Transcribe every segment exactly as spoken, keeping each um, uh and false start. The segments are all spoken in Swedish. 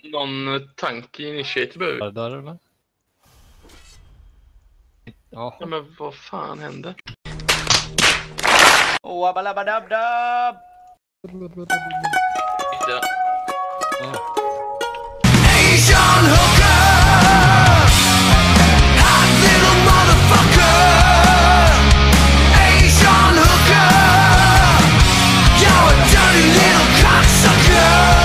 någon tanke i initiative behöver. Där eller? Ja. Ja, men vad fan hände? Åh, abalabadabdab! Ja. Asian hooker, hot little motherfucker. Asian hooker, you're a dirty little cocksucker.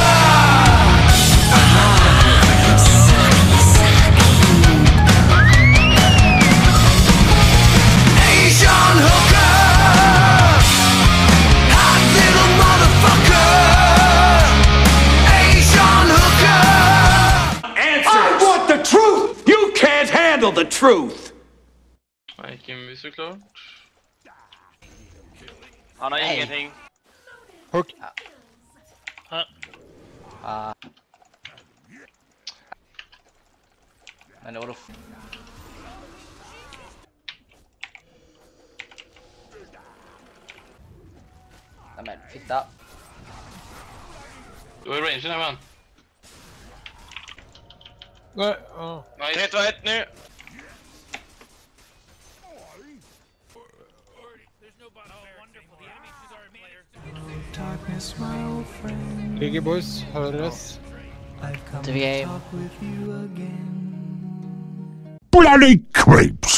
Asian hooker, hot little motherfucker. Asian hooker. I want the truth. You can't handle the truth. Nej, kan vi såklart. Han har Nej. ingenting. Hook. Ja. Ah. Men det var då... Nej men, fitta. Du har rangen här, man. Nej, ja. Nice. tre, två, ett nu! Ligger boys, höres. The game. Bloody creeps.